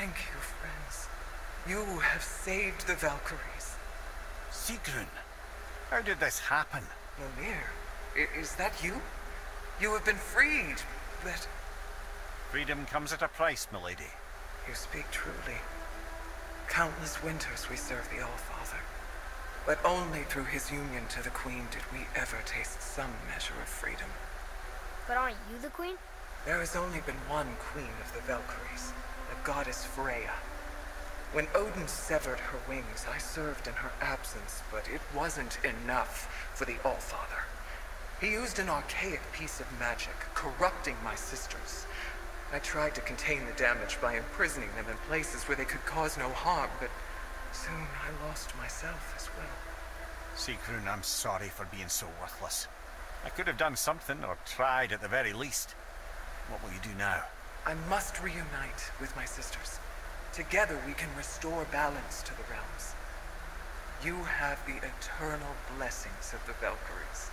Thank you, friends. You have saved the Valkyries. Sigrun, how did this happen? Mimir, is that you? You have been freed, but... Freedom comes at a price, milady. You speak truly. Countless winters we served the Allfather. But only through his union to the Queen did we ever taste some measure of freedom. But aren't you the queen? There has only been one queen of the Valkyries, the goddess Freya. When Odin severed her wings, I served in her absence, but it wasn't enough for the Allfather. He used an archaic piece of magic, corrupting my sisters. I tried to contain the damage by imprisoning them in places where they could cause no harm, but soon I lost myself as well. Sigrun, I'm sorry for being so worthless. I could have done something, or tried at the very least. What will you do now? I must reunite with my sisters. Together we can restore balance to the realms. You have the eternal blessings of the Valkyries.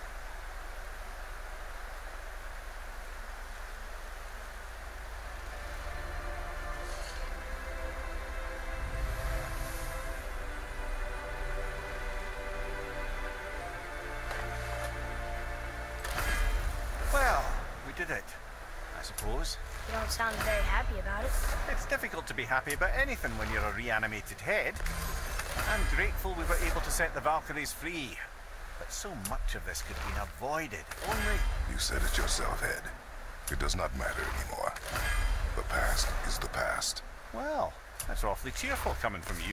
Well, we did it, I suppose. You don't sound very happy about it. It's difficult to be happy about anything when you're a reanimated head. I'm grateful we were able to set the Valkyries free. But so much of this could have been avoided. Only... You said it yourself, Ed. It does not matter anymore. The past is the past. Well, that's awfully cheerful coming from you.